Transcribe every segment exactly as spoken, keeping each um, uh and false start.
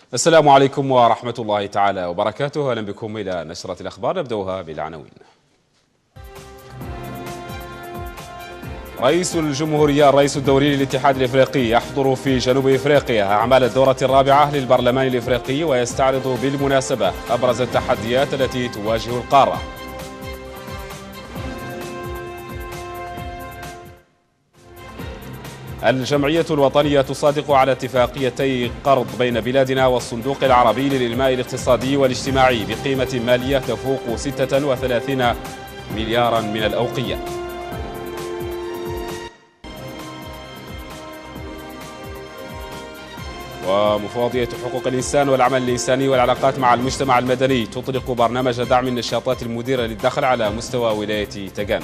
السلام عليكم ورحمة الله تعالى وبركاته. أهلا بكم إلى نشرة الأخبار، نبدأها بالعناوين. رئيس الجمهورية الرئيس الدوري للاتحاد الإفريقي يحضر في جنوب إفريقيا أعمال الدورة الرابعة للبرلمان الإفريقي، ويستعرض بالمناسبة أبرز التحديات التي تواجه القارة. الجمعية الوطنية تصادق على اتفاقيتي قرض بين بلادنا والصندوق العربي للإنماء الاقتصادي والاجتماعي بقيمة مالية تفوق ستة وثلاثين مليارا من الأوقية. ومفوضية حقوق الإنسان والعمل الإنساني والعلاقات مع المجتمع المدني تطلق برنامج دعم النشاطات المديرة للدخل على مستوى ولاية تغانت.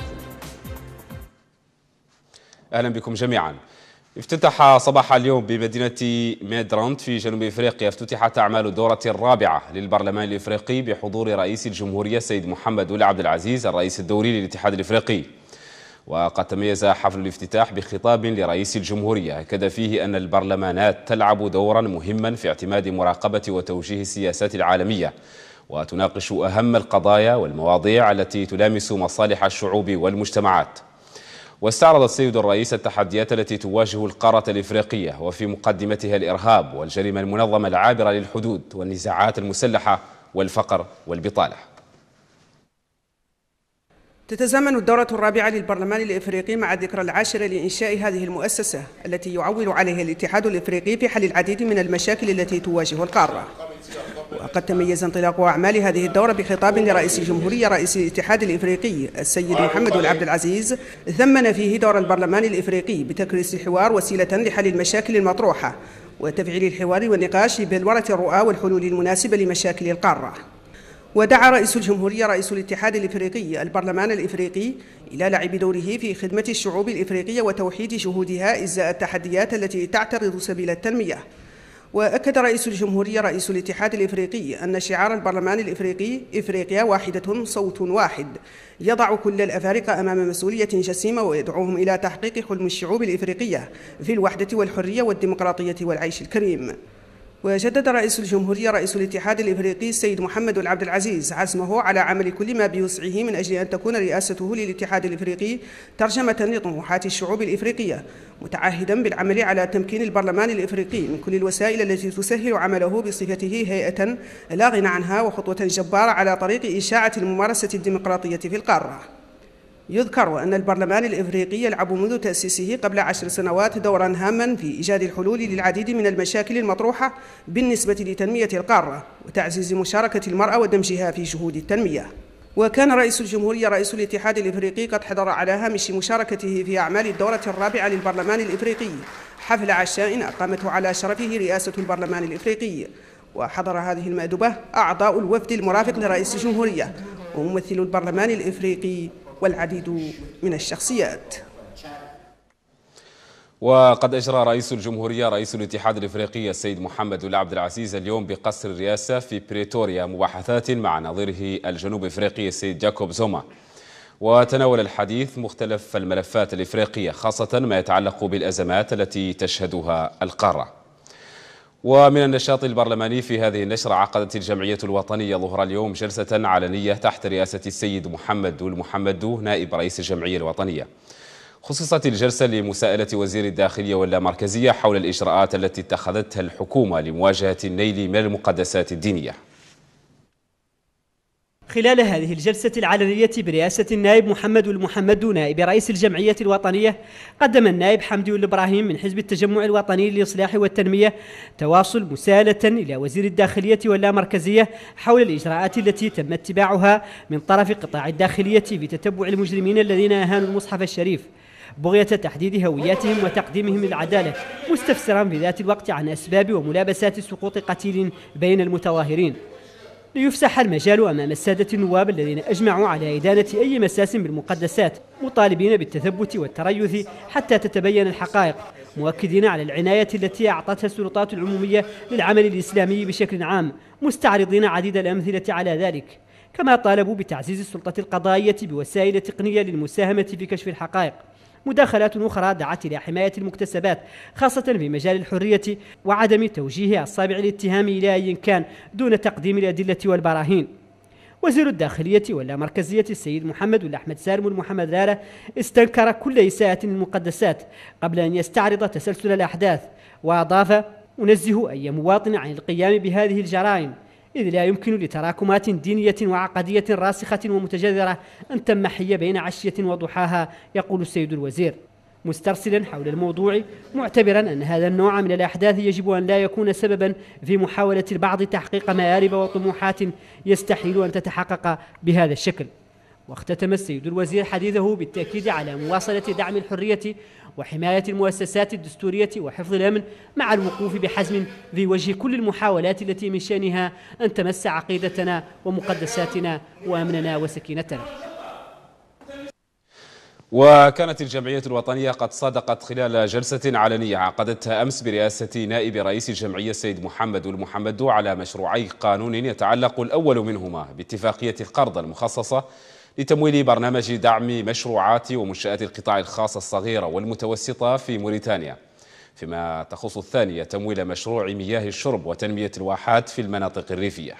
أهلا بكم جميعا. افتتح صباح اليوم بمدينة ميدراند في جنوب إفريقيا افتتحت أعمال الدورة الرابعة للبرلمان الإفريقي بحضور رئيس الجمهورية السيد محمد ولي عبد العزيز الرئيس الدوري للاتحاد الإفريقي. وقد تميز حفل الافتتاح بخطاب لرئيس الجمهورية أكد فيه أن البرلمانات تلعب دورا مهما في اعتماد مراقبة وتوجيه السياسات العالمية، وتناقش أهم القضايا والمواضيع التي تلامس مصالح الشعوب والمجتمعات. واستعرض السيد الرئيس التحديات التي تواجه القارة الإفريقية، وفي مقدمتها الإرهاب والجريمة المنظمة العابرة للحدود والنزاعات المسلحة والفقر والبطالة. تتزامن الدورة الرابعة للبرلمان الإفريقي مع الذكرى العاشرة لإنشاء هذه المؤسسة التي يعول عليها الاتحاد الإفريقي في حل العديد من المشاكل التي تواجه القارة. وقد تميز انطلاق أعمال هذه الدورة بخطاب لرئيس الجمهورية رئيس الاتحاد الإفريقي السيد محمد ولي عبد العزيز، ثمن فيه دور البرلمان الإفريقي بتكريس الحوار وسيلة لحل المشاكل المطروحة وتفعيل الحوار والنقاش ببلورة الرؤى والحلول المناسبة لمشاكل القارة. ودعا رئيس الجمهورية رئيس الاتحاد الإفريقي البرلمان الإفريقي إلى لعب دوره في خدمة الشعوب الإفريقية وتوحيد جهودها إزاء التحديات التي تعترض سبيل التنمية. وأكد رئيس الجمهورية رئيس الاتحاد الإفريقي أن شعار البرلمان الإفريقي إفريقيا واحدة صوت واحد يضع كل الأفارقة أمام مسؤولية جسيمة ويدعوهم إلى تحقيق حلم الشعوب الإفريقية في الوحدة والحرية والديمقراطية والعيش الكريم. وجدد رئيس الجمهورية رئيس الاتحاد الإفريقي السيد محمد ولي عبد العزيز عزمه على عمل كل ما بوسعه من أجل أن تكون رئاسته للاتحاد الإفريقي ترجمة لطموحات الشعوب الإفريقية، متعهدا بالعمل على تمكين البرلمان الإفريقي من كل الوسائل التي تسهل عمله بصفته هيئة لا غنى عنها وخطوة جبارة على طريق إشاعة الممارسة الديمقراطية في القارة. يذكر أن البرلمان الإفريقي يلعب منذ تأسيسه قبل عشر سنوات دورا هاما في إيجاد الحلول للعديد من المشاكل المطروحة بالنسبة لتنمية القارة وتعزيز مشاركة المرأة ودمجها في جهود التنمية. وكان رئيس الجمهورية رئيس الاتحاد الإفريقي قد حضر على هامش مشاركته في أعمال الدورة الرابعة للبرلمان الإفريقي حفل عشاء أقامته على شرفه رئاسة البرلمان الإفريقي. وحضر هذه المأدبة أعضاء الوفد المرافق لرئيس الجمهورية وممثل البرلمان الإفريقي والعديد من الشخصيات. وقد أجرى رئيس الجمهورية رئيس الاتحاد الإفريقي السيد محمد ولي عبد العزيز اليوم بقصر الرئاسة في بريتوريا مباحثات مع نظيره الجنوب إفريقي السيد جاكوب زوما، وتناول الحديث مختلف الملفات الإفريقية خاصة ما يتعلق بالأزمات التي تشهدها القارة. ومن النشاط البرلماني في هذه النشرة عقدت الجمعية الوطنية ظهر اليوم جلسة علنية تحت رئاسة السيد محمد والمحمد نائب رئيس الجمعية الوطنية. خصصت الجلسة لمساءلة وزير الداخلية واللامركزية حول الإجراءات التي اتخذتها الحكومة لمواجهة النيل من المقدسات الدينية. خلال هذه الجلسة العلنية برئاسة النائب محمد والمحمد نائب رئيس الجمعية الوطنية، قدم النائب حمدي الإبراهيم من حزب التجمع الوطني للإصلاح والتنمية تواصل مساءلة إلى وزير الداخلية واللامركزية حول الإجراءات التي تم اتباعها من طرف قطاع الداخلية بتتبع المجرمين الذين أهانوا المصحف الشريف بغية تحديد هوياتهم وتقديمهم للعدالة، مستفسرا في ذات الوقت عن أسباب وملابسات سقوط قتيل بين المتظاهرين، ليفسح المجال أمام السادة النواب الذين أجمعوا على إدانة أي مساس بالمقدسات، مطالبين بالتثبت والتريث حتى تتبين الحقائق، مؤكدين على العناية التي أعطتها السلطات العمومية للعمل الإسلامي بشكل عام، مستعرضين عديد الأمثلة على ذلك. كما طالبوا بتعزيز السلطة القضائية بوسائل تقنية للمساهمة في كشف الحقائق، مداخلات أخرى دعت إلى حماية المكتسبات خاصة في مجال الحرية وعدم توجيه أصابع الاتهام إلى أي كان دون تقديم الأدلة والبراهين. وزير الداخلية واللامركزية السيد محمد والأحمد سالم والمحمد لالة استنكر كل إساءة للمقدسات قبل أن يستعرض تسلسل الأحداث، وأضاف: أنزه أي مواطن عن القيام بهذه الجرائم، إذ لا يمكن لتراكمات دينية وعقدية راسخة ومتجذرة أن تمحي بين عشية وضحاها، يقول السيد الوزير، مسترسلا حول الموضوع معتبرا أن هذا النوع من الأحداث يجب أن لا يكون سببا في محاولة البعض تحقيق مآرب وطموحات يستحيل أن تتحقق بهذا الشكل. واختتم السيد الوزير حديثه بالتأكيد على مواصلة دعم الحرية وحماية المؤسسات الدستورية وحفظ الأمن، مع الوقوف بحزم في وجه كل المحاولات التي من شأنها أن تمس عقيدتنا ومقدساتنا وأمننا وسكينتنا. وكانت الجمعية الوطنية قد صادقت خلال جلسة علنية عقدتها أمس برئاسة نائب رئيس الجمعية السيد محمد والمحمد على مشروعي قانون يتعلق الأول منهما باتفاقية القرض المخصصة لتمويل برنامج دعم مشروعات ومنشآت القطاع الخاص الصغيرة والمتوسطة في موريتانيا، فيما تخص الثانية تمويل مشروع مياه الشرب وتنمية الواحات في المناطق الريفية.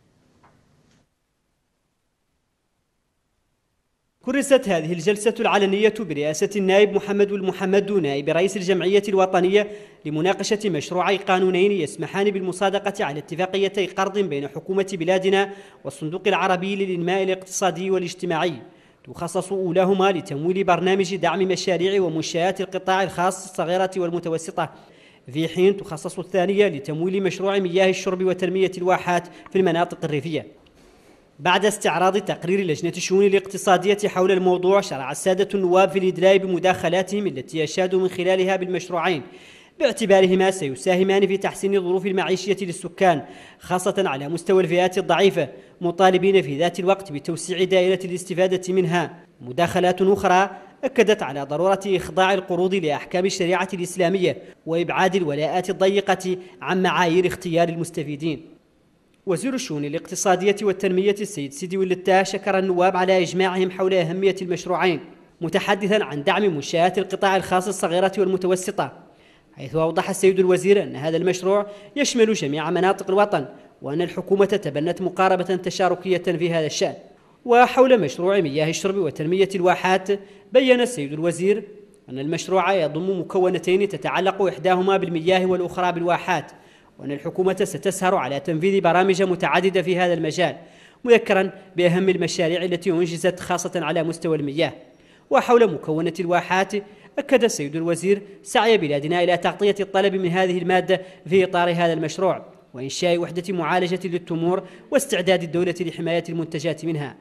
كرست هذه الجلسة العلنية برئاسة النائب محمد والمحمد نائب رئيس الجمعية الوطنية لمناقشة مشروعي قانونين يسمحان بالمصادقة على اتفاقيتي قرض بين حكومة بلادنا والصندوق العربي للإنماء الاقتصادي والاجتماعي، تخصص أولاهما لتمويل برنامج دعم مشاريع ومنشآت القطاع الخاص الصغيرة والمتوسطة، في حين تخصص الثانية لتمويل مشروع مياه الشرب وتنمية الواحات في المناطق الريفية. بعد استعراض تقرير لجنة الشؤون الاقتصادية حول الموضوع، شرع السادة النواب في الإدلاء بمداخلاتهم التي أشادوا من خلالها بالمشروعين باعتبارهما سيساهمان في تحسين الظروف المعيشية للسكان خاصة على مستوى الفئات الضعيفة، مطالبين في ذات الوقت بتوسيع دائرة الاستفادة منها. مداخلات أخرى أكدت على ضرورة إخضاع القروض لأحكام الشريعة الإسلامية وإبعاد الولاءات الضيقة عن معايير اختيار المستفيدين. وزير الشؤون الاقتصادية والتنمية السيد سيدي ولدتاه شكر النواب على إجماعهم حول أهمية المشروعين، متحدثا عن دعم منشآت القطاع الخاص الصغيرة والمتوسطة، حيث أوضح السيد الوزير أن هذا المشروع يشمل جميع مناطق الوطن، وأن الحكومة تبنت مقاربة تشاركية في هذا الشأن. وحول مشروع مياه الشرب وتنمية الواحات، بيّن السيد الوزير أن المشروع يضم مكونتين تتعلق إحداهما بالمياه والأخرى بالواحات، وأن الحكومة ستسهر على تنفيذ برامج متعددة في هذا المجال، مذكرا بأهم المشاريع التي أنجزت خاصة على مستوى المياه. وحول مكونة الواحات، أكد السيد الوزير سعي بلادنا إلى تغطية الطلب من هذه المادة في إطار هذا المشروع، وإنشاء وحدة معالجة للتمور واستعداد الدولة لحماية المنتجات منها.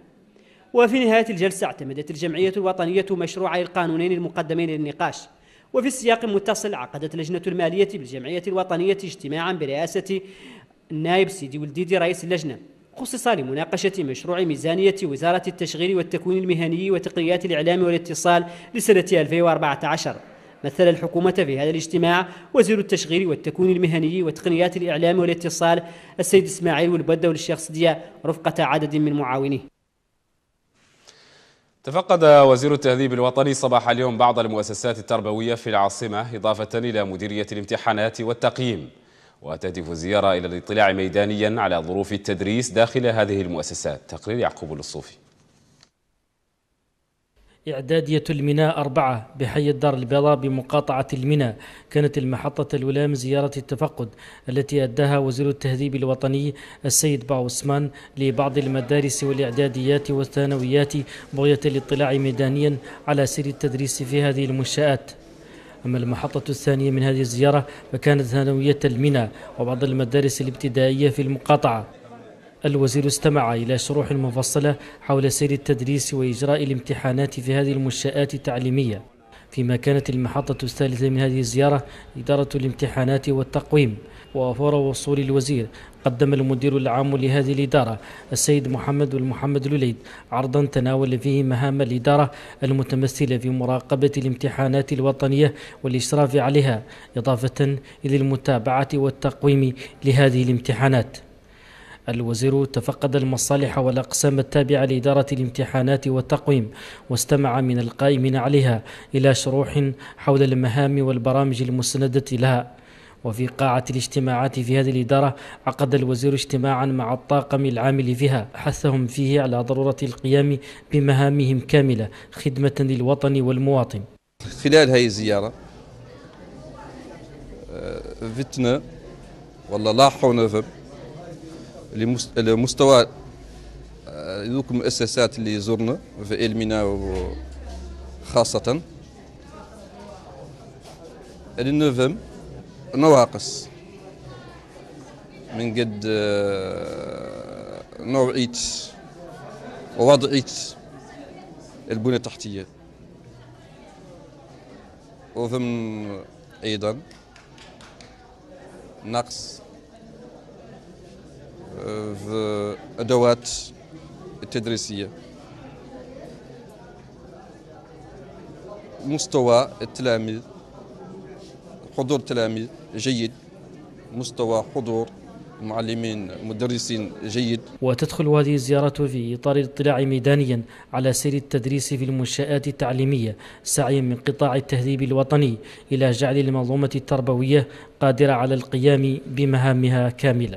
وفي نهاية الجلسة اعتمدت الجمعية الوطنية مشروعي القانونين المقدمين للنقاش. وفي السياق المتصل، عقدت لجنة المالية بالجمعية الوطنية اجتماعا برئاسة النائب سيدي ولديدي رئيس اللجنة، خصص لمناقشة مشروع ميزانية وزارة التشغيل والتكوين المهني وتقنيات الإعلام والاتصال لسنة ألفين وأربعة عشر. مثل الحكومة في هذا الاجتماع وزير التشغيل والتكوين المهني وتقنيات الإعلام والاتصال السيد إسماعيل والبدة والشيخ صديع رفقة عدد من معاونيه. تفقد وزير التهذيب الوطني صباح اليوم بعض المؤسسات التربوية في العاصمة، إضافة إلى مديرية الامتحانات والتقييم، وتهدف الزيارة إلى الاطلاع ميدانيا على ظروف التدريس داخل هذه المؤسسات. تقرير يعقوب الصوفي. إعدادية الميناء أربعة بحي الدار البيضاء بمقاطعة الميناء كانت المحطة الأولى من زيارة التفقد التي أداها وزير التهذيب الوطني السيد باو عثمان لبعض المدارس والإعداديات والثانويات بغية الاطلاع ميدانيا على سير التدريس في هذه المنشآت. أما المحطة الثانية من هذه الزيارة فكانت ثانوية الميناء وبعض المدارس الابتدائية في المقاطعة. الوزير استمع إلى شروح مفصلة حول سير التدريس وإجراء الامتحانات في هذه المنشآت التعليمية. فيما كانت المحطة الثالثة من هذه الزيارة إدارة الامتحانات والتقويم. وفور وصول الوزير قدم المدير العام لهذه الإدارة السيد محمد والمحمد الوليد عرضا تناول فيه مهام الإدارة المتمثلة في مراقبة الامتحانات الوطنية والإشراف عليها، إضافة إلى المتابعة والتقويم لهذه الامتحانات. الوزير تفقد المصالح والأقسام التابعة لإدارة الامتحانات والتقويم، واستمع من القائمين عليها إلى شروح حول المهام والبرامج المسندة لها. وفي قاعة الاجتماعات في هذه الإدارة عقد الوزير اجتماعا مع الطاقم العامل فيها، حثهم فيه على ضرورة القيام بمهامهم كاملة خدمة للوطن والمواطن. خلال هذه الزيارة فتنا ولا لاحظنا في لمستوى ذوك المؤسسات اللي زرنا في المينا خاصة النظام نواقص من قد نوعية ووضعية البنية التحتية، وضمن أيضا نقص في الأدوات التدريسية. مستوى التلاميذ، حضور التلاميذ جيد، مستوى حضور المعلمين المدرسين جيد. وتدخل هذه الزيارة في إطار الاطلاع ميدانيا على سير التدريس في المنشآت التعليمية، سعيا من قطاع التهذيب الوطني إلى جعل المنظومة التربوية قادرة على القيام بمهامها كاملة.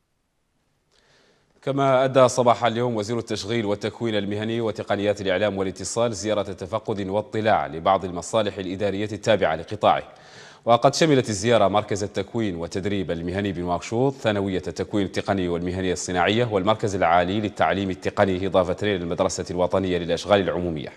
كما أدى صباح اليوم وزير التشغيل والتكوين المهني وتقنيات الإعلام والاتصال زيارة تفقد واطلاع لبعض المصالح الإدارية التابعة لقطاعه. وقد شملت الزيارة مركز التكوين والتدريب المهني بنواكشوط، ثانوية التكوين التقني والمهنية الصناعية، والمركز العالي للتعليم التقني، إضافة للمدرسة الوطنية للأشغال العمومية.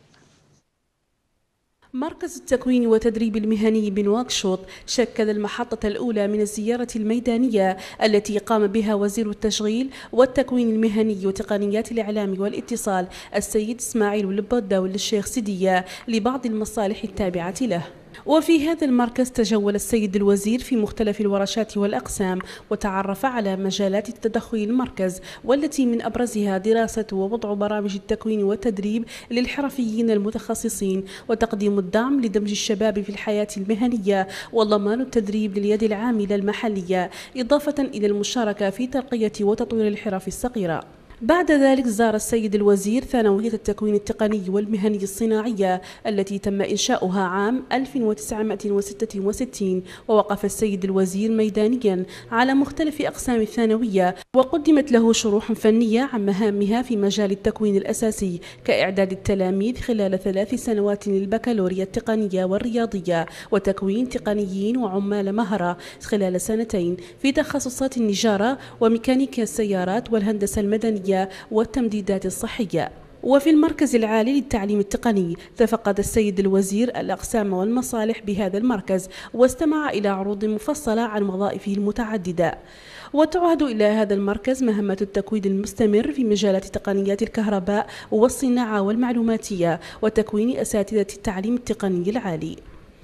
مركز التكوين والتدريب المهني بنواكشوط شكل المحطة الأولى من الزيارة الميدانية التي قام بها وزير التشغيل والتكوين المهني وتقنيات الإعلام والاتصال السيد إسماعيل ولبودة والشيخ سيدية لبعض المصالح التابعة له. وفي هذا المركز تجول السيد الوزير في مختلف الورشات والأقسام، وتعرف على مجالات التدخل المركز، والتي من أبرزها دراسة ووضع برامج التكوين والتدريب للحرفيين المتخصصين، وتقديم الدعم لدمج الشباب في الحياة المهنية، وضمان التدريب لليد العاملة المحلية، إضافة إلى المشاركة في ترقية وتطوير الحرف الصغيرة. بعد ذلك زار السيد الوزير ثانوية التكوين التقني والمهني الصناعية التي تم إنشاؤها عام ألف وتسعمائة وستة وستين، ووقف السيد الوزير ميدانيا على مختلف أقسام الثانوية، وقدمت له شروح فنية عن مهامها في مجال التكوين الأساسي كإعداد التلاميذ خلال ثلاث سنوات للبكالوريا التقنية والرياضية، وتكوين تقنيين وعمال مهرة خلال سنتين في تخصصات النجارة وميكانيكا السيارات والهندسة المدنية والتمديدات الصحية. وفي المركز العالي للتعليم التقني تفقد السيد الوزير الأقسام والمصالح بهذا المركز، واستمع إلى عروض مفصلة عن وظائفه المتعددة. وتعهد إلى هذا المركز مهمة التكوين المستمر في مجالات تقنيات الكهرباء والصناعة والمعلوماتية وتكوين أساتذة التعليم التقني العالي.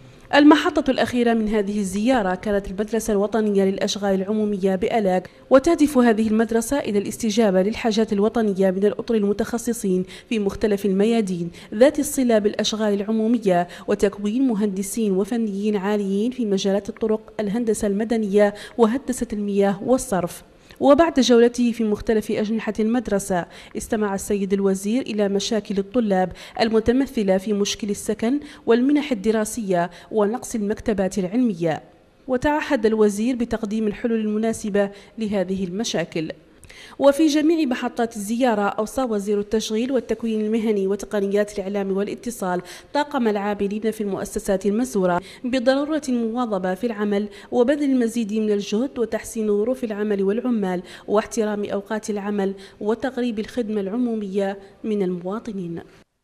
المحطة الأخيرة من هذه الزيارة كانت المدرسة الوطنية للأشغال العمومية بألاق، وتهدف هذه المدرسة إلى الاستجابة للحاجات الوطنية من الأطر المتخصصين في مختلف الميادين ذات الصلة بالأشغال العمومية، وتكوين مهندسين وفنيين عاليين في مجالات الطرق، الهندسة المدنية وهندسة المياه والصرف. وبعد جولته في مختلف أجنحة المدرسة استمع السيد الوزير إلى مشاكل الطلاب المتمثلة في مشكل السكن والمنح الدراسية ونقص المكتبات العلمية، وتعهد الوزير بتقديم الحلول المناسبة لهذه المشاكل. وفي جميع محطات الزيارة أوصى وزير التشغيل والتكوين المهني وتقنيات الإعلام والاتصال طاقم العاملين في المؤسسات المزورة بضرورة المواظبة في العمل وبذل المزيد من الجهد وتحسين ظروف العمل والعمال واحترام أوقات العمل وتقريب الخدمة العمومية من المواطنين.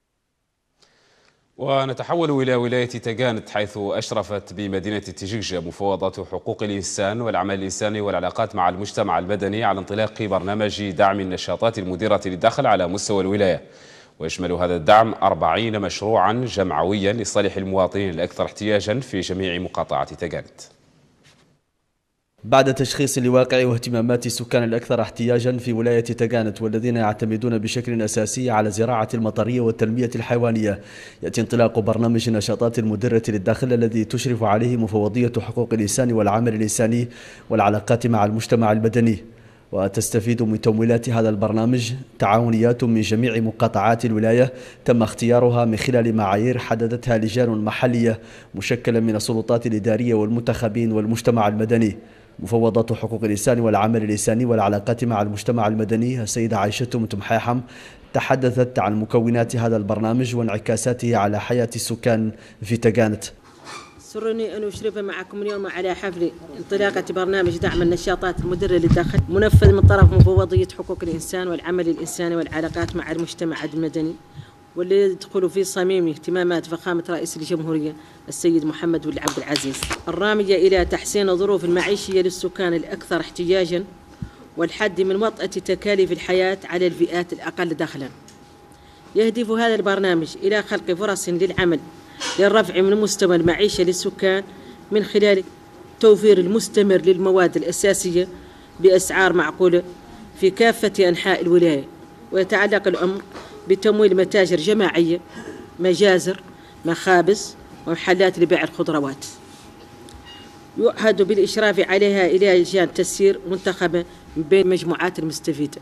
ونتحول إلى ولاية تقانت، حيث أشرفت بمدينة تجيجة مفوضة حقوق الإنسان والعمل الإنساني والعلاقات مع المجتمع المدني على انطلاق برنامج دعم النشاطات المديرة للدخل على مستوى الولاية. ويشمل هذا الدعم أربعين مشروعا جمعويا لصالح المواطنين الأكثر احتياجا في جميع مقاطعة تقانت. بعد تشخيص لواقع واهتمامات السكان الأكثر احتياجا في ولاية تقانت والذين يعتمدون بشكل أساسي على زراعة المطرية والتنمية الحيوانية، يأتي انطلاق برنامج النشاطات المدرة للداخل الذي تشرف عليه مفوضية حقوق الإنسان والعمل الإنساني والعلاقات مع المجتمع المدني. وتستفيد من تمويلات هذا البرنامج تعاونيات من جميع مقاطعات الولاية تم اختيارها من خلال معايير حددتها لجان محلية مشكلة من السلطات الإدارية والمنتخبين والمجتمع المدني. مفوضة حقوق الإنسان والعمل الإنساني والعلاقات مع المجتمع المدني السيدة عائشة متمحاحم تحدثت عن مكونات هذا البرنامج وانعكاساته على حياة السكان في تقانت. سرني أن أشرف معكم اليوم على حفل انطلاقة برنامج دعم النشاطات المدرة للداخل منفذ من طرف مفوضية حقوق الإنسان والعمل الإنساني والعلاقات مع المجتمع المدني، والذي يدخل في صميم اهتمامات فخامة رئيس الجمهورية السيد محمد بن عبد العزيز، الرامية إلى تحسين الظروف المعيشية للسكان الأكثر احتياجاً والحد من وطأة تكاليف الحياة على الفئات الأقل دخلاً. يهدف هذا البرنامج إلى خلق فرص للعمل للرفع من مستوى المعيشة للسكان من خلال توفير المستمر للمواد الأساسية بأسعار معقولة في كافة أنحاء الولاية. ويتعلق الأمر بتمويل متاجر جماعية، مجازر، مخابز ومحلات لبيع الخضروات، يؤهد بالإشراف عليها إلى لجان تسيير منتخبة من بين مجموعات المستفيدة.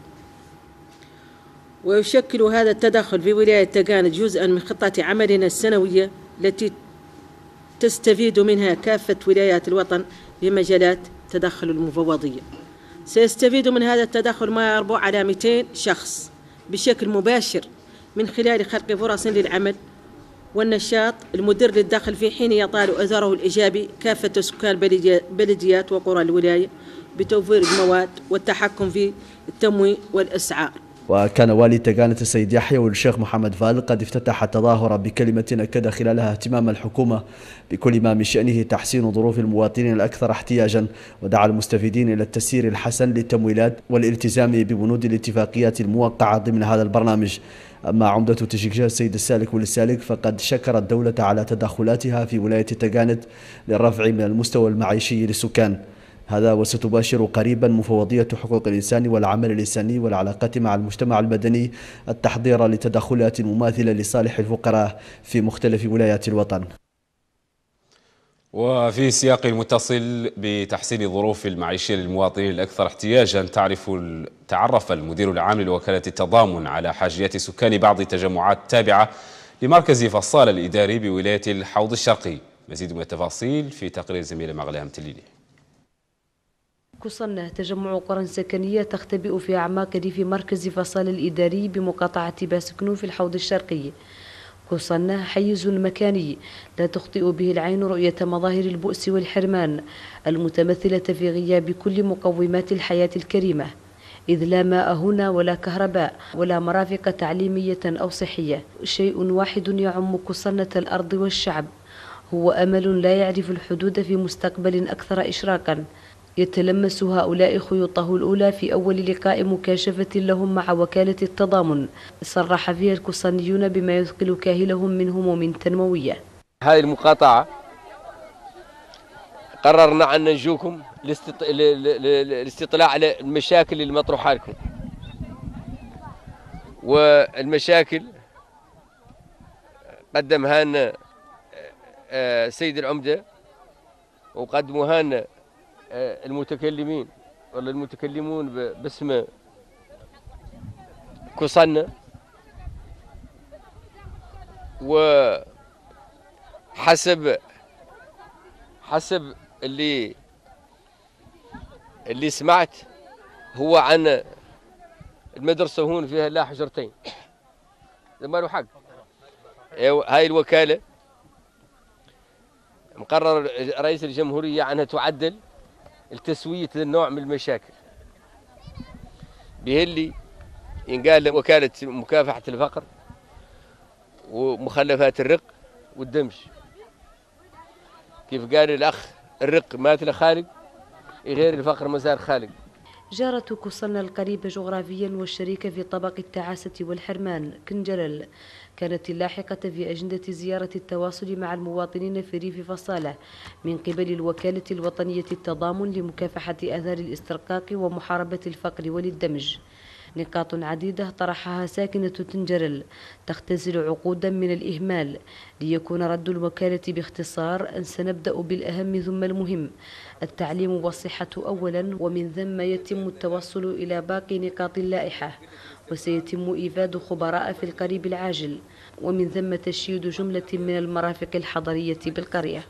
ويشكل هذا التدخل في ولاية تقانت جزءاً من خطة عملنا السنوية التي تستفيد منها كافة ولايات الوطن بمجالات تدخل المفوضية. سيستفيد من هذا التدخل ما يربو على مئتين شخص بشكل مباشر من خلال خلق فرص للعمل والنشاط المدر للدخل، في حين يطال أثره الإيجابي كافة سكان بلديات وقرى الولاية بتوفير المواد والتحكم في التموين والأسعار. وكان والي تقانت السيد يحيى والشيخ محمد فال قد افتتح التظاهر بكلمة أكد خلالها اهتمام الحكومة بكل ما من شأنه تحسين ظروف المواطنين الأكثر احتياجا، ودعا المستفيدين إلى التسيير الحسن للتمويلات والالتزام ببنود الاتفاقيات الموقعة ضمن هذا البرنامج. أما عمدة تشكيك السيد السالك والسالك فقد شكر الدولة على تدخلاتها في ولاية تقانت للرفع من المستوى المعيشي للسكان. هذا وستباشر قريبا مفوضية حقوق الإنسان والعمل الإنساني والعلاقات مع المجتمع المدني التحضير لتدخلات مماثلة لصالح الفقراء في مختلف ولايات الوطن. وفي سياق متصل بتحسين الظروف المعيشية للمواطنين الأكثر احتياجا، تعرف تعرف المدير العام لوكالة التضامن على حاجيات سكان بعض التجمعات التابعة لمركز فصال الإداري بولاية الحوض الشرقي. مزيد من التفاصيل في تقرير زميلة مغلام تليلي. كوصنة تجمع قرى سكنية تختبئ في أعماق ريف مركز فصال الإداري بمقاطعة باسكنو في الحوض الشرقي. كوصنة حيز مكاني لا تخطئ به العين رؤية مظاهر البؤس والحرمان المتمثلة في غياب كل مقومات الحياة الكريمة، إذ لا ماء هنا ولا كهرباء ولا مرافق تعليمية أو صحية. شيء واحد يعم كوصنة الأرض والشعب، هو أمل لا يعرف الحدود في مستقبل أكثر إشراقا يتلمس هؤلاء خيوطه الأولى في أول لقاء مكاشفة لهم مع وكالة التضامن صرح فيها الكوصنيون بما يثقل كاهلهم من هموم تنموية. هذه المقاطعة قررنا أن نجوكم للاستطلاع على المشاكل المطروحة لكم، والمشاكل قدمها لنا سيد العمدة وقدموها لنا المتكلمين ولا المتكلمون باسم كوصنة، وحسب حسب اللي اللي سمعت هو عن المدرسة هون فيها لا حجرتين، ما له حق. هاي الوكالة مقرر رئيس الجمهورية عنها تعدل التسوية للنوع من المشاكل به اللي ينقال وكالة مكافحة الفقر ومخلفات الرق والدمج. كيف قال الأخ الرق مات خالق، غير الفقر مازال خالق. جارة كوصنة القريبة جغرافيا والشريكة في طبق التعاسة والحرمان كنجلل كانت اللاحقة في أجندة زيارة التواصل مع المواطنين في ريف فصالة من قبل الوكالة الوطنية التضامن لمكافحة آثار الاسترقاق ومحاربة الفقر والدمج، نقاط عديدة طرحها ساكنة تنجرل تختزل عقودا من الإهمال. ليكون رد الوكالة باختصار أن سنبدأ بالأهم ثم المهم، التعليم والصحة أولا، ومن ثم يتم التوصل إلى باقي نقاط اللائحة، وسيتم إيفاد خبراء في القريب العاجل، ومن ثم تشييد جملة من المرافق الحضرية بالقرية.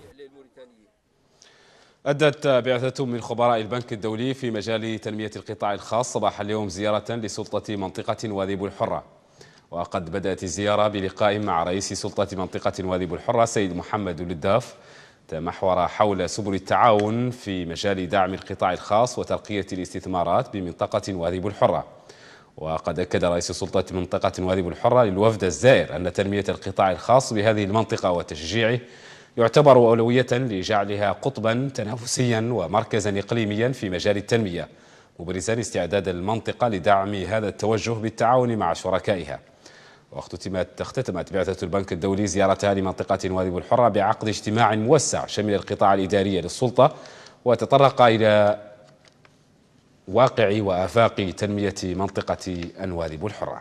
أدت بعثة من خبراء البنك الدولي في مجال تنمية القطاع الخاص صباح اليوم زيارة لسلطة منطقة وادي بوالحرة، وقد بدأت الزيارة بلقاء مع رئيس سلطة منطقة وادي بوالحرة سيد محمد الداف تمحور حول سبل التعاون في مجال دعم القطاع الخاص وترقية الاستثمارات بمنطقة وادي بوالحرة. وقد أكد رئيس سلطة منطقة وادي بوالحرة للوفد الزائر أن تنمية القطاع الخاص بهذه المنطقة وتشجيعه يعتبر أولوية لجعلها قطبا تنافسيا ومركزا إقليميا في مجال التنمية، مبرزا استعداد المنطقة لدعم هذا التوجه بالتعاون مع شركائها. واختتمت اختتمت بعثة البنك الدولي زيارتها لمنطقة وادي بوالحرة بعقد اجتماع موسع شمل القطاع الإداري للسلطة، وتطرق إلى واقع وآفاق تنمية منطقة وادي بوالحرة.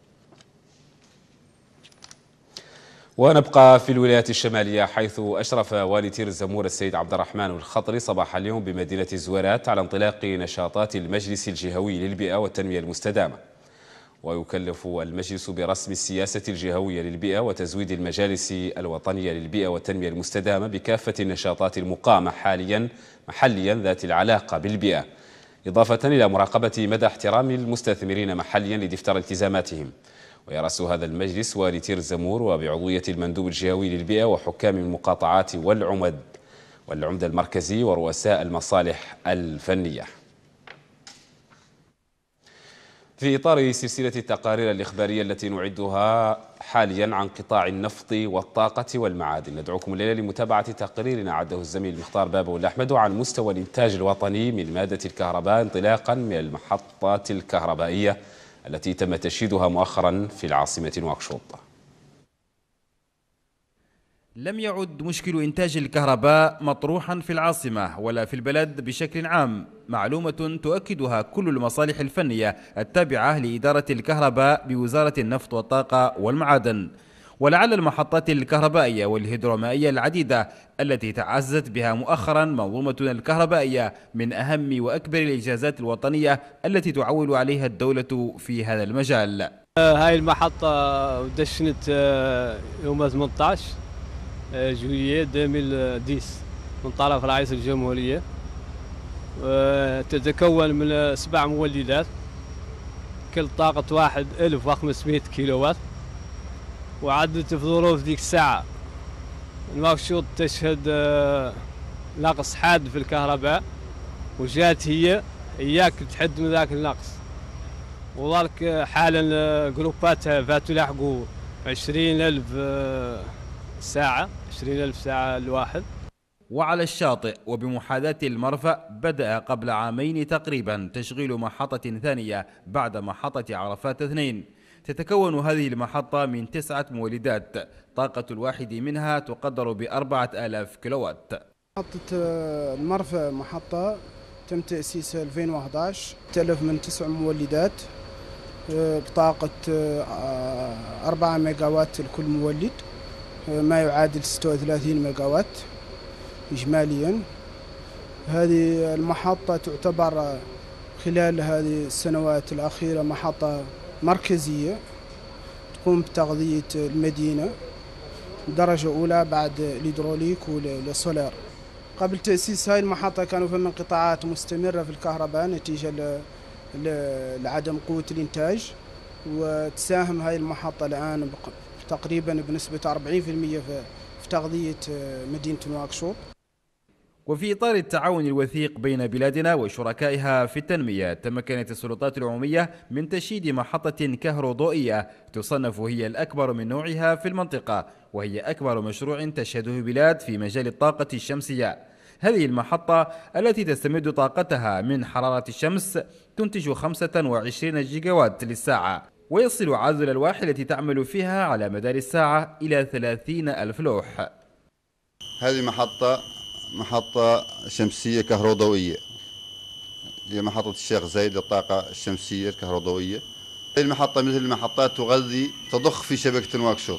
ونبقى في الولايات الشمالية، حيث أشرف والي تير الزمور السيد عبد الرحمن الخطري صباح اليوم بمدينة الزويرات على انطلاق نشاطات المجلس الجهوي للبيئة والتنمية المستدامة. ويكلف المجلس برسم السياسة الجهوية للبيئة وتزويد المجالس الوطنية للبيئة والتنمية المستدامة بكافة النشاطات المقامة حاليا محليا ذات العلاقة بالبيئة، إضافة إلى مراقبة مدى احترام المستثمرين محليا لدفتر التزاماتهم. ويرأس هذا المجلس والي تير الزمور وبعضوية المندوب الجهوي للبيئة وحكام المقاطعات والعمد والعمدة المركزي ورؤساء المصالح الفنية. في إطار سلسلة التقارير الإخبارية التي نعدها حاليا عن قطاع النفط والطاقة والمعادن، ندعوكم الليلة لمتابعة تقرير عده الزميل مختار بابو الأحمد عن مستوى الإنتاج الوطني من مادة الكهرباء انطلاقا من المحطات الكهربائية التي تم تشييدها مؤخرا في العاصمة نواكشوط. لم يعد مشكل إنتاج الكهرباء مطروحا في العاصمة ولا في البلد بشكل عام، معلومة تؤكدها كل المصالح الفنية التابعة لإدارة الكهرباء بوزارة النفط والطاقة والمعادن. ولعل المحطات الكهربائية والهيدرومائية العديدة التي تعززت بها مؤخرا منظومتنا الكهربائية من أهم وأكبر الإنجازات الوطنية التي تعول عليها الدولة في هذا المجال. هاي المحطة دشنت يوم ثمانية عشر جويلية ألفين وعشرة من طرف رئيس الجمهورية، تتكون من سبع مولدات كل طاقة واحد ألف وخمسمائة كيلووات. وعدت في ظروف ذيك الساعة نواكشوط تشهد نقص حاد في الكهرباء، وجات هي إياك تحد من ذاك النقص، وذلك حالا جروباتها فاتوا لاحقوا عشرين ألف ساعة عشرين ألف ساعة الواحد. وعلى الشاطئ وبمحاذاة المرفأ بدأ قبل عامين تقريبا تشغيل محطة ثانية بعد محطة عرفات اثنين. تتكون هذه المحطة من تسعة مولدات، طاقة الواحد منها تقدر بأربعة آلاف كيلووات. محطة المرفأ محطة تم تأسيسها ألفين وأحد عشر، تألف من تسع مولدات بطاقة أربعة ميجاوات لكل مولد، ما يعادل ستة وثلاثين ميجاوات إجماليا. هذه المحطة تعتبر خلال هذه السنوات الأخيرة محطة مركزية تقوم بتغذية المدينة درجة أولى بعد الهيدروليك والسولار. قبل تأسيس هاي المحطة كانوا فيها انقطاعات مستمرة في الكهرباء نتيجة لعدم قوة الإنتاج، وتساهم هاي المحطة الآن تقريبا بنسبة أربعين بالمئة في تغذية مدينة نواكشوط. وفي إطار التعاون الوثيق بين بلادنا وشركائها في التنمية، تمكنت السلطات العمومية من تشييد محطة كهروضوئية تصنف هي الأكبر من نوعها في المنطقة، وهي أكبر مشروع تشهده البلاد في مجال الطاقة الشمسية. هذه المحطة التي تستمد طاقتها من حرارة الشمس تنتج خمسة وعشرين جيجاوات للساعة، ويصل عدد الألواح التي تعمل فيها على مدار الساعة إلى ثلاثين ألف لوح. هذه محطة محطة شمسية كهروضوئية، هي محطة الشيخ زايد للطاقة الشمسية الكهروضوئية. المحطة مثل المحطات تغذي تضخ في شبكة نواكشوط،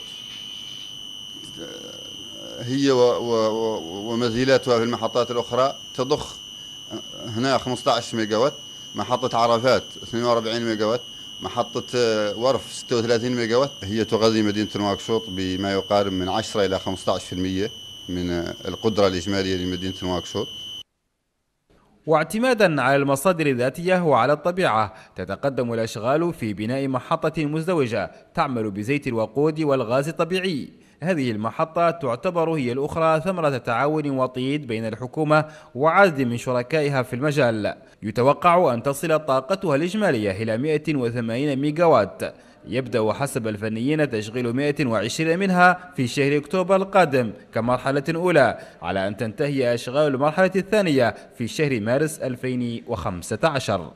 هي ومزيلاتها في المحطات الأخرى تضخ هنا خمسة عشر ميجا وات، محطة عرفات اثنين وأربعين ميجا وات، محطة ورف ستة وثلاثين ميجا وات. هي تغذي مدينة نواكشوط بما يقارب من عشرة إلى خمسة عشر بالمئة من القدرة الإجمالية لمدينة نواكشوط. واعتمادا على المصادر الذاتية وعلى الطبيعة تتقدم الأشغال في بناء محطة مزدوجة تعمل بزيت الوقود والغاز الطبيعي. هذه المحطة تعتبر هي الأخرى ثمرة تعاون وطيد بين الحكومة وعدد من شركائها في المجال. يتوقع أن تصل طاقتها الإجمالية إلى مئة وثمانين ميجا وات. يبدأ حسب الفنيين تشغيل مئة وعشرين منها في شهر أكتوبر القادم كمرحلة أولى، على أن تنتهي أشغال المرحلة الثانية في شهر مارس ألفين وخمسة عشر.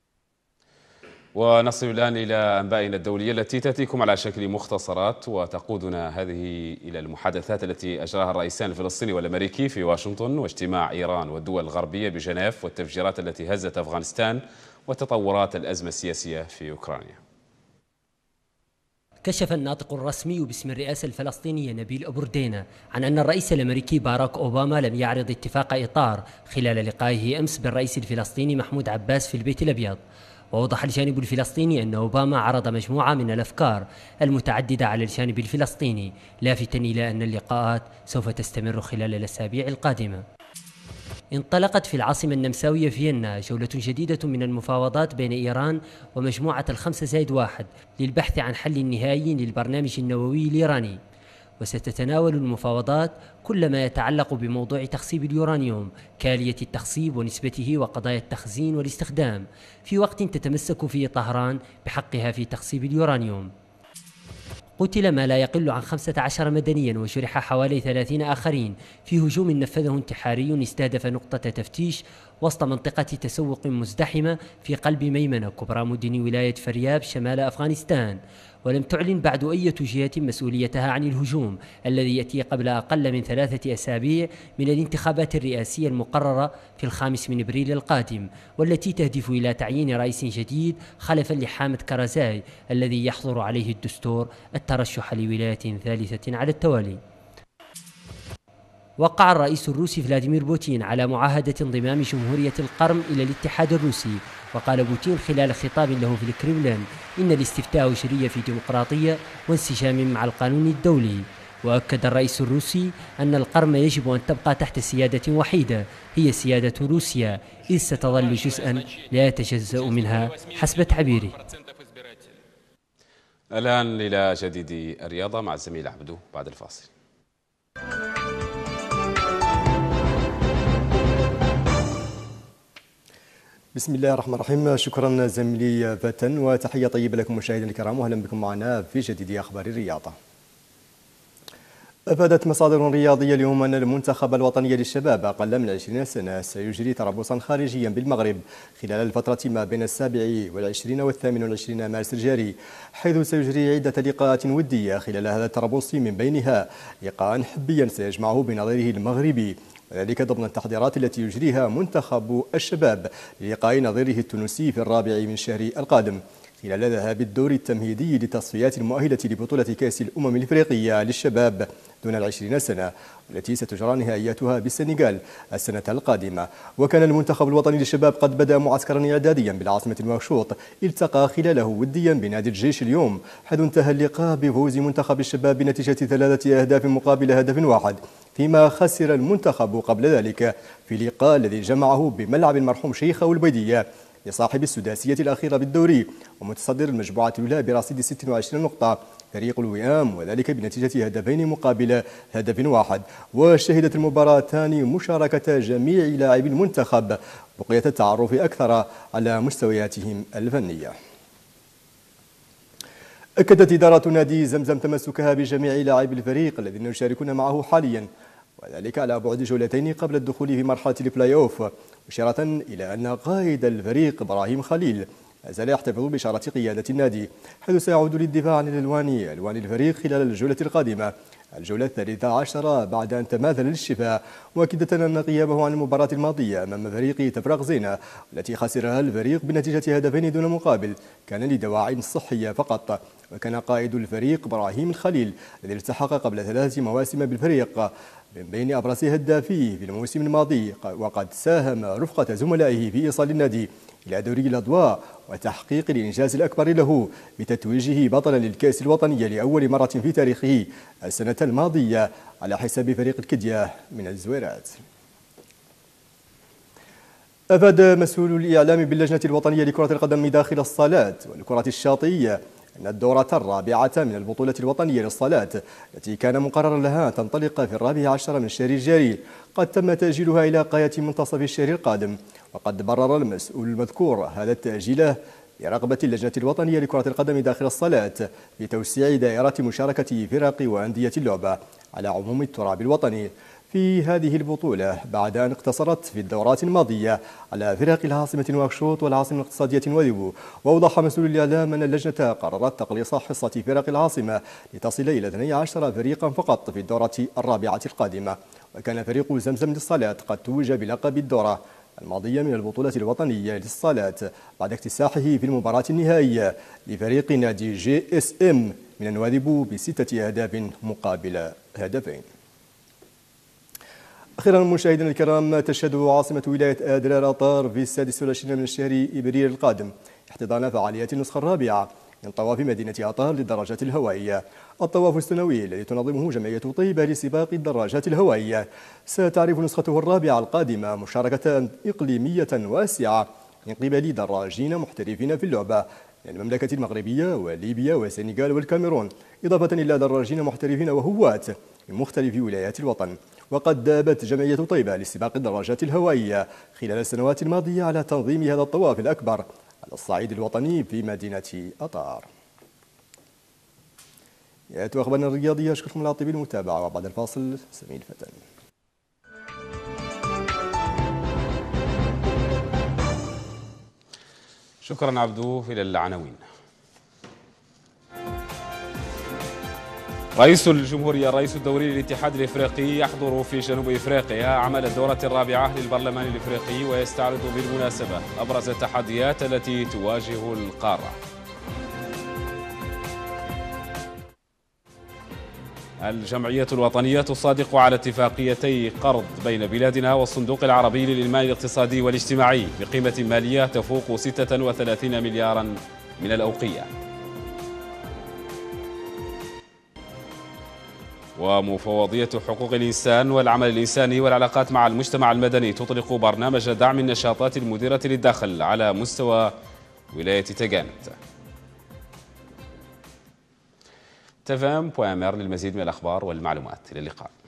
ونصل الآن إلى أنبائنا الدولية التي تأتيكم على شكل مختصرات، وتقودنا هذه إلى المحادثات التي أجراها الرئيسان الفلسطيني والأمريكي في واشنطن، واجتماع إيران والدول الغربية بجنيف، والتفجيرات التي هزت أفغانستان، وتطورات الأزمة السياسية في أوكرانيا. كشف الناطق الرسمي باسم الرئاسة الفلسطينية نبيل أبو ردينة عن أن الرئيس الأمريكي باراك أوباما لم يعرض اتفاق إطار خلال لقائه أمس بالرئيس الفلسطيني محمود عباس في البيت الأبيض. ووضح الجانب الفلسطيني أن أوباما عرض مجموعة من الأفكار المتعددة على الجانب الفلسطيني، لافتا إلى أن اللقاءات سوف تستمر خلال الأسابيع القادمة. انطلقت في العاصمة النمساوية فيينا جولة جديدة من المفاوضات بين إيران ومجموعة الخمسة زائد واحد للبحث عن حل نهائي للبرنامج النووي الإيراني. وستتناول المفاوضات كل ما يتعلق بموضوع تخصيب اليورانيوم كآلية التخصيب ونسبته وقضايا التخزين والاستخدام، في وقت تتمسك فيه طهران بحقها في تخصيب اليورانيوم. قتل ما لا يقل عن خمسة عشر مدنيا وجرح حوالي ثلاثين آخرين في هجوم نفذه انتحاري استهدف نقطة تفتيش وسط منطقة تسوق مزدحمة في قلب ميمنة كبرى مدن ولاية فرياب شمال أفغانستان. ولم تعلن بعد أي جهة مسؤوليتها عن الهجوم الذي يأتي قبل أقل من ثلاثة أسابيع من الانتخابات الرئاسية المقررة في الخامس من إبريل القادم، والتي تهدف إلى تعيين رئيس جديد خلفا لحامد كارزاي الذي يحظر عليه الدستور الترشح لولاية ثالثة على التوالي. وقع الرئيس الروسي فلاديمير بوتين على معاهدة انضمام جمهورية القرم إلى الاتحاد الروسي. وقال بوتين خلال خطاب له في الكرملين إن الاستفتاء جري في ديمقراطية وانسجام مع القانون الدولي. وأكد الرئيس الروسي أن القرم يجب أن تبقى تحت سيادة وحيدة هي سيادة روسيا، إذ ستظل جزءا لا يتجزأ منها حسب تعبيره. الآن إلى جديد الرياضة مع الزميل عبدو بعد الفاصل. بسم الله الرحمن الرحيم. شكرا زميلي فاتن، وتحية طيبة لكم مشاهدينا الكرام، واهلا بكم معنا في جديد أخبار الرياضة. أفادت مصادر رياضية اليوم أن المنتخب الوطني للشباب أقل من عشرين سنة سيجري تربصا خارجيا بالمغرب خلال الفترة ما بين السابع والعشرين والثامن والعشرين مارس الجاري، حيث سيجري عدة لقاءات ودية خلال هذا التربص، من بينها لقاء حبيا سيجمعه بنظيره المغربي، وذلك ضمن التحضيرات التي يجريها منتخب الشباب للقاء نظيره التونسي في الرابع من الشهر القادم خلال ذهاب الدور التمهيدي للتصفيات المؤهلة لبطولة كأس الأمم الإفريقية للشباب دون العشرين سنة، والتي ستجرى نهائياتها بالسنغال السنة القادمة. وكان المنتخب الوطني للشباب قد بدأ معسكرا إعداديا بالعاصمة نواكشوط التقى خلاله وديا بنادي الجيش اليوم، حيث انتهى اللقاء بفوز منتخب الشباب بنتيجة ثلاثة أهداف مقابل هدف واحد، فيما خسر المنتخب قبل ذلك في لقاء الذي جمعه بملعب المرحوم شيخة البيدية لصاحب السداسية الأخيرة بالدوري ومتصدر المجموعة الأولى برصيد ستة وعشرين نقطة فريق الوئام، وذلك بنتيجة هدفين مقابل هدف واحد. وشهدت المباراتان مشاركة جميع لاعبي المنتخب بقية التعرف أكثر على مستوياتهم الفنية. أكدت إدارة نادي زمزم تمسكها بجميع لاعبي الفريق الذين يشاركون معه حاليا، وذلك على بعد جولتين قبل الدخول في مرحلة البلاي أوف، مشيرة إلى أن قائد الفريق إبراهيم خليل ما زال يحتفظ بشارة قيادة النادي، حيث سيعود للدفاع عن الألوان ألوان الفريق خلال الجولة القادمة الجولة الثالثة عشرة بعد أن تماثل للشفاء، مؤكدة أن غيابه عن المباراة الماضية أمام فريق تفرق زينة التي خسرها الفريق بنتيجة هدفين دون مقابل كان لدواعي صحية فقط. وكان قائد الفريق إبراهيم الخليل الذي التحق قبل ثلاث مواسم بالفريق من بين أبرز هدافيه في الموسم الماضي، وقد ساهم رفقة زملائه في إيصال النادي إلى دوري الأضواء وتحقيق الإنجاز الأكبر له بتتويجه بطلا للكأس الوطنية لأول مرة في تاريخه السنة الماضية على حساب فريق الكدية من الزويرات. أفاد مسؤول الإعلام باللجنة الوطنية لكرة القدم داخل الصالات والكرة الشاطئية أن الدورة الرابعة من البطولة الوطنية للصالات التي كان مقررا لها أن تنطلق في الرابع عشر من الشهر الجاري قد تم تأجيلها إلى غاية منتصف الشهر القادم. وقد برر المسؤول المذكور هذا التأجيل برغبة اللجنة الوطنية لكرة القدم داخل الصالات في توسيع دائرة مشاركة فرق وأندية اللعبة على عموم التراب الوطني في هذه البطولة بعد أن اقتصرت في الدورات الماضية على فرق العاصمة نواكشوط والعاصمة الاقتصادية نواديبو. وأوضح مسؤول الإعلام أن اللجنة قررت تقليص حصة فرق العاصمة لتصل إلى اثني عشر فريقا فقط في الدورة الرابعة القادمة. وكان فريق زمزم للصالات قد توج بلقب الدورة الماضية من البطولة الوطنية للصالات بعد اكتساحه في المباراة النهائية لفريق نادي جي اس ام من نواديبو بستة أهداف مقابل هدفين. أخيرا مشاهدينا الكرام، تشهد عاصمة ولاية أدرار أطار في السادس والعشرين من الشهر إبريل القادم احتضان فعاليات النسخة الرابعة من طواف مدينة أطار للدراجات الهوائية. الطواف السنوي الذي تنظمه جمعية طيبة لسباق الدراجات الهوائية ستعرف نسخته الرابعة القادمة مشاركة إقليمية واسعة من قبل دراجين محترفين في اللعبة من المملكة المغربية وليبيا والسنغال والكاميرون، إضافة إلى دراجين محترفين وهواة من مختلف ولايات الوطن. وقد دابت جمعية طيبة لسباق الدراجات الهوائية خلال السنوات الماضية على تنظيم هذا الطواف الأكبر على الصعيد الوطني في مدينة أطار. يأتي أخبارنا الرياضية، أشكركم على طيب المتابعة، وبعد الفاصل سمير فتن. شكرا عبدو. إلى العناوين. رئيس الجمهورية الرئيس الدوري للاتحاد الإفريقي يحضر في جنوب إفريقيا عمل الدورة الرابعة للبرلمان الإفريقي ويستعرض بالمناسبة أبرز التحديات التي تواجه القارة. الجمعية الوطنية تصادق على اتفاقيتي قرض بين بلادنا والصندوق العربي للإنماء الاقتصادي والاجتماعي بقيمة مالية تفوق ستة وثلاثين مليارا من الأوقية. ومفوضية حقوق الإنسان والعمل الإنساني والعلاقات مع المجتمع المدني تطلق برنامج دعم النشاطات المديرة للداخل على مستوى ولاية تغانت. تفام بوامر للمزيد من الأخبار والمعلومات. إلى اللقاء.